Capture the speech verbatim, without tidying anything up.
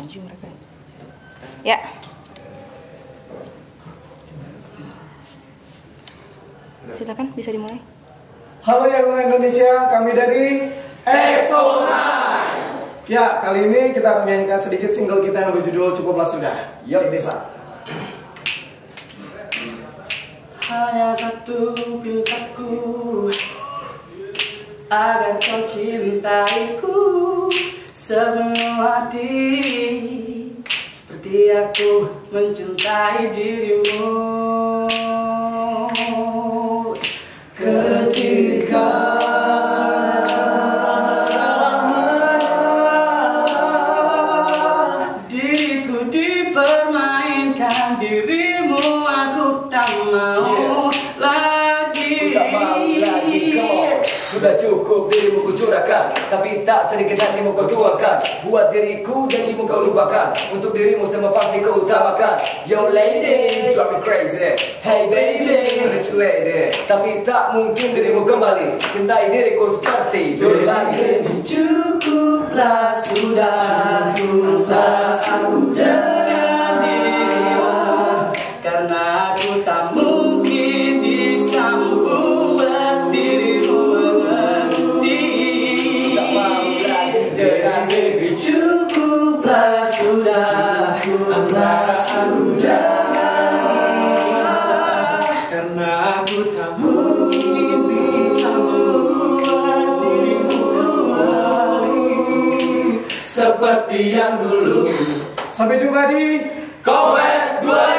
maju mereka. Ya. Silakan bisa dimulai. Halo yang Indonesia, kami dari EXO nine. Ya, kali ini kita akan menyanyikan sedikit single kita yang berjudul Cukuplah Sudah. Cik Desa. Hanya satu pintaku agar kau cintaiku sepenuh hati, seperti aku mencintai dirimu. Ketika sudah selamanya diriku dipermainkan, dirimu aku tak mau lagi. Ku tak mau lagi kau. Sudah cukup dirimu kucurahkan, tapi tak sedikit hatimu kau tuangkan. Buat diriku janjimu kau lupakan, untuk dirimu semua pasti kau utamakan. Yo lady, drive me crazy. Hey baby, rich lady. Tapi tak mungkin dirimu kembali cintai diriku seperti dulu lagi. Cukuplah sudah, cukuplah sudah dengan dirimu, karena aku tak mungkin bisa membuat dirimu mengerti. Tak mau lagi dengan baby. Cukuplah sudah, cukuplah sudah, karena aku tak mungkin bisa membuat dirimu kembali seperti yang dulu. Sampai jumpa di Kowes dua ribu